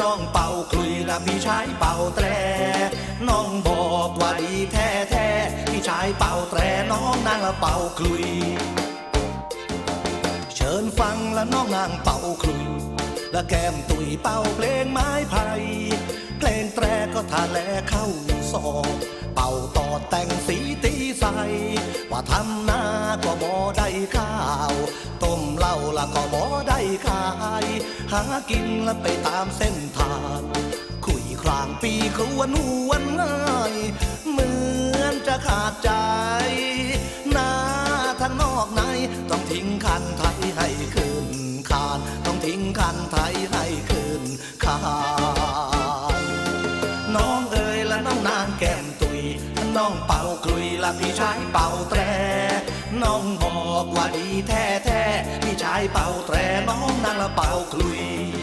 น้องเป่าคลุยนะพี่ชายเป่าแตรน้องบอกว่าดีแท้แท้พี่ชายเป่าแตรน้องนางละเป่าคลุยเชิญฟังละน้องนางเป่าคลุยและแก้มตุยเป่าเพลงไม้ไผ่เพลงแตรก็ทาแลเข้าซองเป่าต่อแต่งสีตีใสว่าทำนาก็บ่ได้ข้าวต้มเหล้าละก็บ่ได้ขายหากินละไปตามเส้นทางคุยครางปีครวนวันง่ายเหมือนจะขาดใจนาทั้งนอกในต้องทิ้งคันไทยให้คืนคานต้องทิ้งคันไทยให้คืนคานน้องเอ๋ยและน้องนางแก้มตุยน้องเป่าคลุยและพี่ชายเป่าแตรน้องบอกว่าดีแท้แท้พี่ชายเป่าแตรน้องนางละเป่าคลุย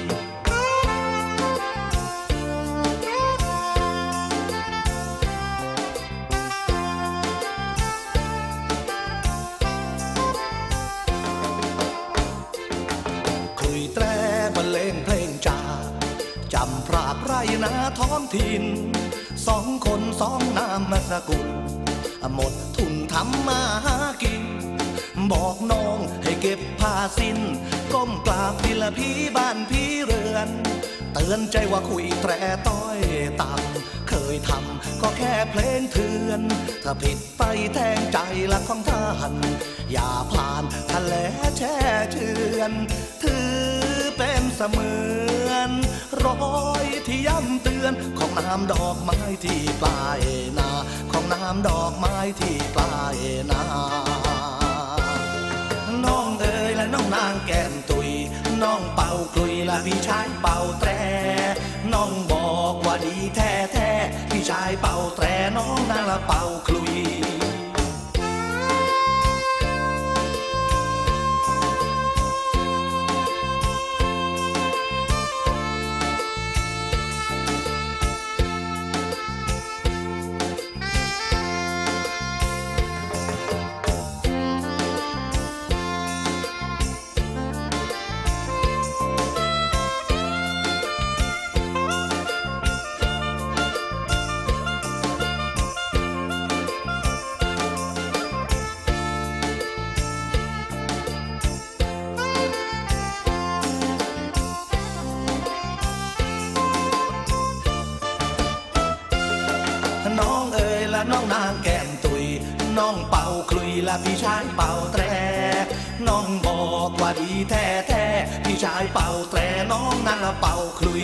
บรรเลงเพลงจาจำพรากไรนาท้องถิ่นสองคนสองนามสกุลหมดทุนทำมาหากินบอกน้องให้เก็บผ้าสิ้นก้มกราบพี่ละพี่บ้านพี่เรือนเตือนใจว่าคุยแตรต้อยต่ำเคยทำก็แค่เพลงเถื่อนถ้าผิดไปแทงใจละของท่านอย่าผ่านทะเลแช่เชือนถือเป็นเสมือนรอยที่ย้ำเตือนของน้ำดอกไม้ที่ปลายนาของน้ำดอกไม้ที่ปลายนาน้องเอ๋ยและน้องนางแก้มตุยน้องเป่าคลุยและพี่ชายเป่าแตรน้องบอกว่าดีแท้แท้พี่ชายเป่าแตรน้องนางละเป่าคลุยน้องเอ๋ยและน้องนางแก้มตุยน้องเป่าคลุยและพี่ชายเป่าแตรน้องบอกว่าดีแท้แท้พี่ชายเป่าแตรน้องนางละเป่าคลุย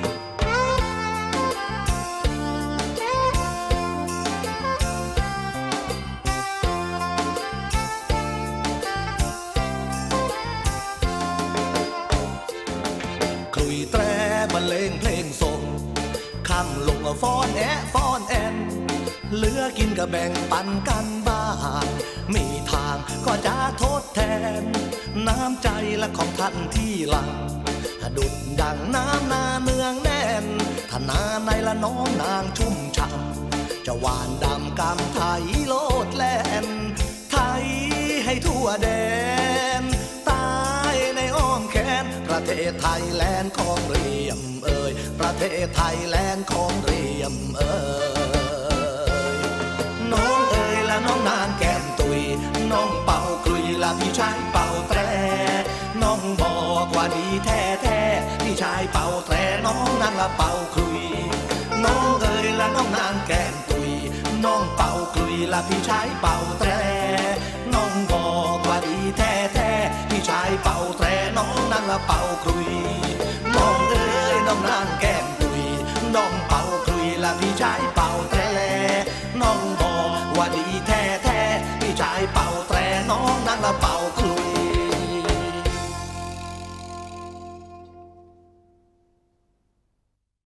คลุยแตรบรรเลงเพลงส่งคำลงฟ้อนแอะฟ้อนแอนเหลือกินก็แบ่งปันกันบ้างมีทางก็จะทดแทนน้ำใจและของท่านที่หลังดุดดังน้ำนาเนืองแน่นถ้านาในละน้องนางชุ่มฉ่ำจะหวานดำกำไทยโลดแล่นไทยให้ทั่วแดนตายในอ้อมแขนประเทศไทยแลนด์ของเรียมเอ่ยประเทศไทยแลนด์ของเรียมเอ่ยน้องเอ๋ยและน้องนางแก้มตุยน้องเป่าคลุยและพี่ชายเป่าแตรน้องบอกว่าดีแท้แท้พี่ชายเป่าแตรน้องนางละเป่าคลุยน้องเอ๋ยและน้องนางแก้มตุยน้องเป่าคลุยและพี่ชายเป่าแตรน้องบอกว่าดีแท้แท้พี่ชายเป่าแตรน้องนางละเป่าคลุยน้องเอ๋ยน้องนางแก้มตุยน้องเป่าคลุยและพี่ชายเป่าแตรน้องบอกว่าดีแท้แท้พี่ชายเป่าแตรน้องนางละเป่า